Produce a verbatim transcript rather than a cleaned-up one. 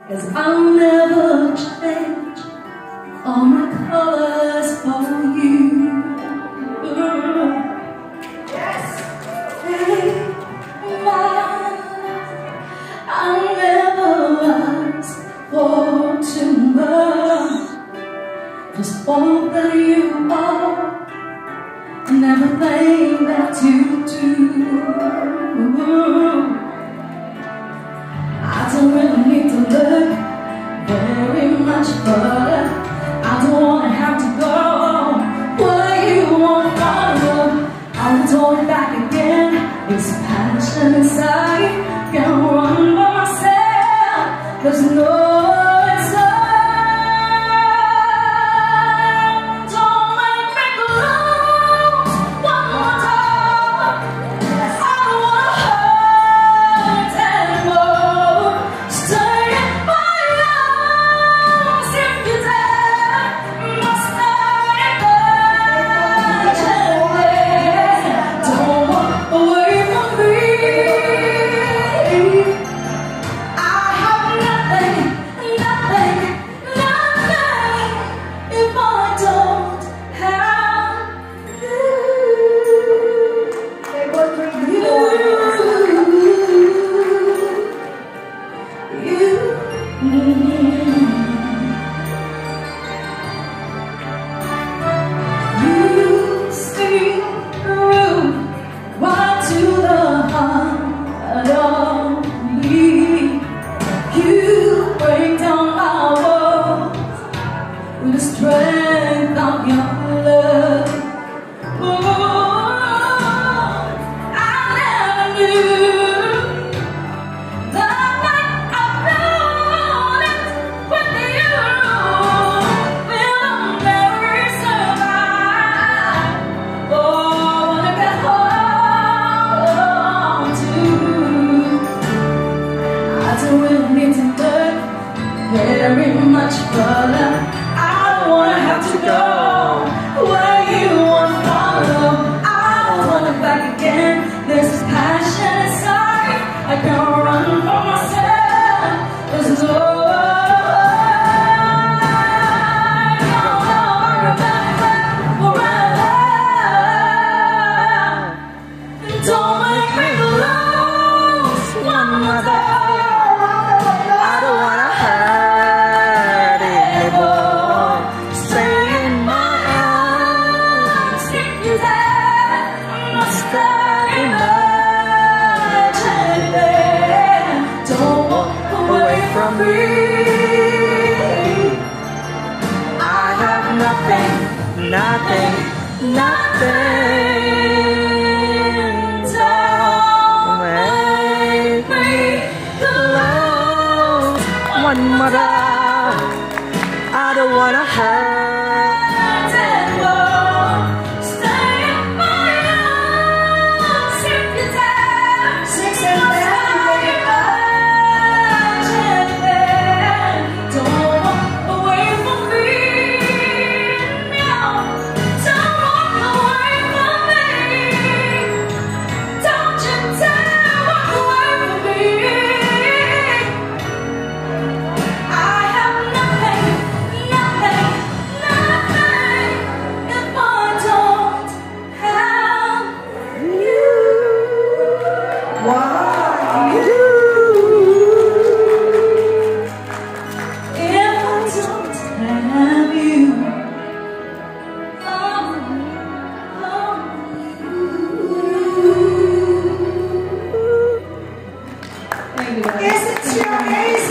'cause I'll never change all my colors for you. Yes. Hey, my, I'll never ask for too much. Just all that you are and everything that you do. I don't really need to look very much further. I don't wanna have to go where you won't follow. I'm torn back again. This passion inside can't run by myself. There's no the strength of your love. Oh, I never knew the night I found it with you will never survive. Oh, I wanna get home to. I don't really need to look very much further. I don't wanna have to go where you won't follow. I don't wanna back again. There's this passion inside. I can't run for myself. There's no don't make me lose one more time. I don't wanna hurt anymore. Stay in my arms, keep you there. Must that imagine there. Don't walk away from me. I have nothing, nothing, nothing. One more time. I don't wanna hurt